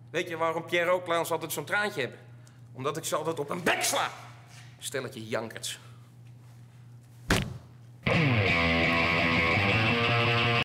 Weet je waarom Pierre ook Klaans altijd zo'n traantje hebben? Omdat ik ze altijd op een bek sla. Stelletje jankerts.